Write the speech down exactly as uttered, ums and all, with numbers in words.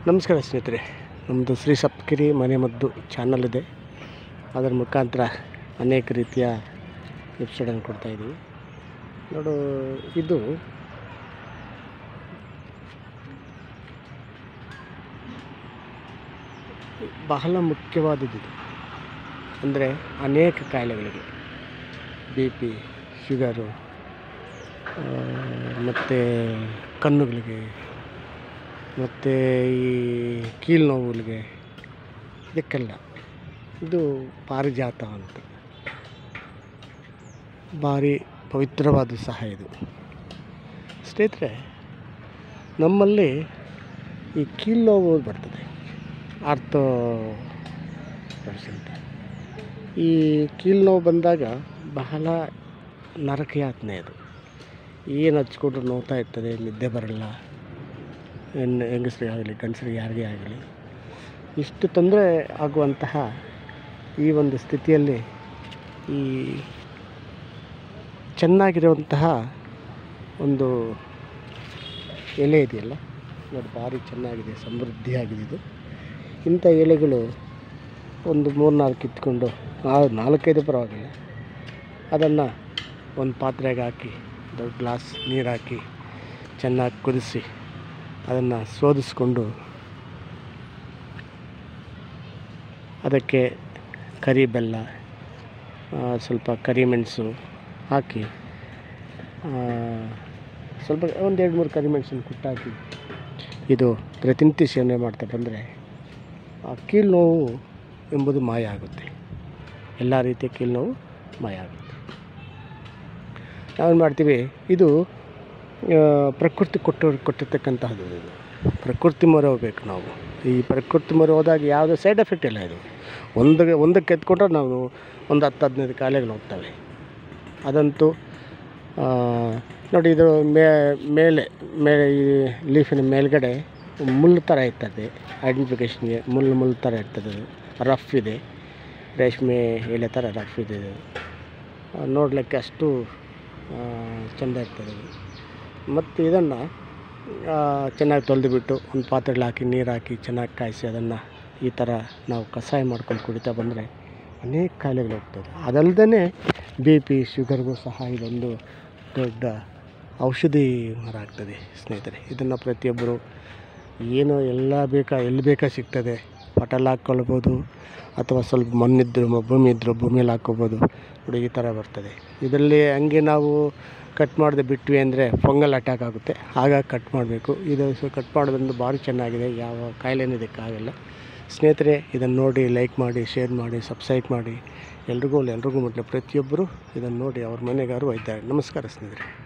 ನಮಸ್ಕಾರ ಸ್ನೇಹಿತರೆ, ನಮ್ಮದು ಶ್ರೀ ಸಪ್ತಗಿರಿ ಮನೆಮದ್ದು ಚಾನಲ್ ಇದೆ. ಅದರ ಮುಖಾಂತರ ಅನೇಕ ರೀತಿಯ ಎಪಿಸೋಡನ್ನು ಕೊಡ್ತಾಯಿದ್ದೀವಿ. ನೋಡು, ಇದು ಬಹಳ ಮುಖ್ಯವಾದದ್ದು. ಅಂದರೆ ಅನೇಕ ಕಾಯಿಲೆಗಳಿಗೆ, ಬಿ ಪಿ, ಶುಗರು, ಮತ್ತು ಕಣ್ಣುಗಳಿಗೆ, ಮತ್ತು ಈ ಕೀಲು ನೋವುಗಳಿಗೆ, ಇದಕ್ಕೆಲ್ಲ ಇದು ಪಾರಿಜಾತ ಅಂತ ಭಾರಿ ಪವಿತ್ರವಾದ ಸಹ ಇದು. ಸ್ನೇಹಿತರೆ, ನಮ್ಮಲ್ಲಿ ಈ ಕೀಲು ನೋವು ಬರ್ತದೆ, ಆರ್ಥೋ ಪರ್ಸೆಂಟ್. ಈ ಕೀಲು ನೋವು ಬಂದಾಗ ಬಹಳ ನರಕ ಯಾತನೆ ಅದು. ಏನು ಹಚ್ಕೊಂಡ್ರು ನೋವ್ತಾ ಇರ್ತದೆ, ನಿದ್ದೆ ಬರಲ್ಲ. ಹೆಣ್ಣು ಹೆಂಗಸರಿಗಾಗಲಿ ಗಂಡಸರಿಗೆ ಯಾರಿಗೇ ಆಗಲಿ ಇಷ್ಟು ತೊಂದರೆ ಆಗುವಂತಹ ಈ ಒಂದು ಸ್ಥಿತಿಯಲ್ಲಿ ಈ ಚೆನ್ನಾಗಿರುವಂತಹ ಒಂದು ಎಲೆ ಇದೆಯಲ್ಲ ನೋಡಿ, ಭಾರಿ ಚೆನ್ನಾಗಿದೆ, ಸಮೃದ್ಧಿಯಾಗಿದೆ ಇದು. ಇಂಥ ಎಲೆಗಳು ಒಂದು ಮೂರು ನಾಲ್ಕು ಕಿತ್ಕೊಂಡು, ನಾಲ್ಕೈದು ಪರವಾಗಿಲ್ಲ, ಅದನ್ನು ಒಂದು ಪಾತ್ರೆಗೆ ಹಾಕಿ ದೊಡ್ಡ ಗ್ಲಾಸ್ ನೀರು ಹಾಕಿ ಚೆನ್ನಾಗಿ ಕುದಿಸಿ ಅದನ್ನು ಶೋಧಿಸ್ಕೊಂಡು ಅದಕ್ಕೆ ಕರಿ ಬೆಲ್ಲ, ಸ್ವಲ್ಪ ಕರಿಮೆಣಸು ಹಾಕಿ, ಸ್ವಲ್ಪ ಒಂದು ಎರಡು ಮೂರು ಕರಿಮೆಣಸನ್ನು ಕುಟ್ಟಾಕಿ ಇದು ಪ್ರತಿನಿತ್ಯ ಸೇವನೆ ಮಾಡ್ತಾ ಬಂದರೆ ಆ ಕೀಲು ನೋವು ಎಂಬುದು ಮಾಯ ಆಗುತ್ತೆ. ಎಲ್ಲ ರೀತಿಯ ಕೀಲು ನೋವು ಮಾಯ ಆಗುತ್ತೆ. ನಾವೇನು ಮಾಡ್ತೀವಿ, ಇದು ಪ್ರಕೃತಿ ಕೊಟ್ಟು ಕೊಟ್ಟಿರ್ತಕ್ಕಂತಹದ್ದು. ಇದು ಪ್ರಕೃತಿ ಮೊರೆ ಹೋಗ್ಬೇಕು ನಾವು. ಈ ಪ್ರಕೃತಿ ಮೊರೆ ಹೋದಾಗ ಯಾವುದೇ ಸೈಡ್ ಎಫೆಕ್ಟ್ ಇಲ್ಲ. ಇದು ಒಂದು ಒಂದಕ್ಕೆ ಎತ್ಕೊಂಡ್ರೆ ನಾವು ಒಂದು ಹತ್ತು ಹದಿನೈದು ಕಾಯಿಲೆಗಳು ಹೋಗ್ತವೆ. ಅದಂತೂ ನೋಡಿ, ಇದು ಮೇಲೆ ಮೇಲೆ ಈ ಲೀಫಿನ ಮೇಲ್ಗಡೆ ಮುಳ್ಳು ಥರ ಇರ್ತದೆ. ಐಡೆಂಟಿಫಿಕೇಷನ್ಗೆ ಮುಳ್ಳು ಮುಳ್ಳು ಥರ ಇರ್ತದೆ. ಅದು ರಫ್ ಇದೆ, ರೇಷ್ಮೆ ಎಲೆ ಥರ ರಫ್ ಇದೆ. ನೋಡಲಿಕ್ಕೆ ಅಷ್ಟು ಚೆಂದ ಇರ್ತದೆ. ಮತ್ತು ಇದನ್ನು ಚೆನ್ನಾಗಿ ತೊಳೆದುಬಿಟ್ಟು ಒಂದು ಪಾತ್ರೆಯಲ್ಲಿ ಹಾಕಿ ನೀರು ಹಾಕಿ ಚೆನ್ನಾಗಿ ಕಾಯಿಸಿ ಅದನ್ನು ಈ ಥರ ನಾವು ಕಷಾಯ ಮಾಡ್ಕೊಂಡು ಕುಡಿತಾ ಬಂದರೆ ಅನೇಕ ಕಾಯಿಲೆಗಳು ಹೋಗ್ತದೆ. ಅದಲ್ಲದೆ ಬಿ ಪಿ ಶುಗರ್ಗೂ ಸಹ ಇದೊಂದು ದೊಡ್ಡ ಔಷಧಿ ಮರ ಆಗ್ತದೆ ಸ್ನೇಹಿತರೆ. ಇದನ್ನು ಪ್ರತಿಯೊಬ್ಬರು ಏನೋ ಎಲ್ಲ ಬೇಕಾ ಎಲ್ಲಿ ಬೇಕಾ ಸಿಗ್ತದೆ, ಪಟಲ್ ಹಾಕ್ಕೊಳ್ಬೋದು, ಅಥವಾ ಸ್ವಲ್ಪ ಮಣ್ಣಿದ್ರು ಭೂಮಿ ಇದ್ದರೂ ಭೂಮಿಯಲ್ಲಿ ಹಾಕ್ಕೊಬೋದು. ನೋಡಿ, ಈ ಥರ ಬರ್ತದೆ. ಇದರಲ್ಲಿ ಹಂಗೆ ನಾವು ಕಟ್ ಮಾಡದೆ ಬಿಟ್ವಿ ಅಂದರೆ ಫಂಗಲ್ ಅಟ್ಯಾಕ್ ಆಗುತ್ತೆ. ಹಾಗಾಗಿ ಕಟ್ ಮಾಡಬೇಕು. ಇದು ಸೊ ಕಟ್ ಮಾಡೋದ್ರಿಂದ ಭಾರಿ ಚೆನ್ನಾಗಿದೆ, ಯಾವ ಕಾಯಿಲೆನೂ ಇದಕ್ಕಾಗಲ್ಲ. ಸ್ನೇಹಿತರೆ, ಇದನ್ನು ನೋಡಿ ಲೈಕ್ ಮಾಡಿ, ಶೇರ್ ಮಾಡಿ, ಸಬ್ಸ್ಕ್ರೈಬ್ ಮಾಡಿ. ಎಲ್ರಿಗೂ ಎಲ್ರಿಗೂ ಮುಟ್ಲಿ. ಪ್ರತಿಯೊಬ್ಬರು ಇದನ್ನು ನೋಡಿ ಅವ್ರ ಮನೆಗಾರು ಒಯ್ತಾರೆ. ನಮಸ್ಕಾರ ಸ್ನೇಹಿತರೆ.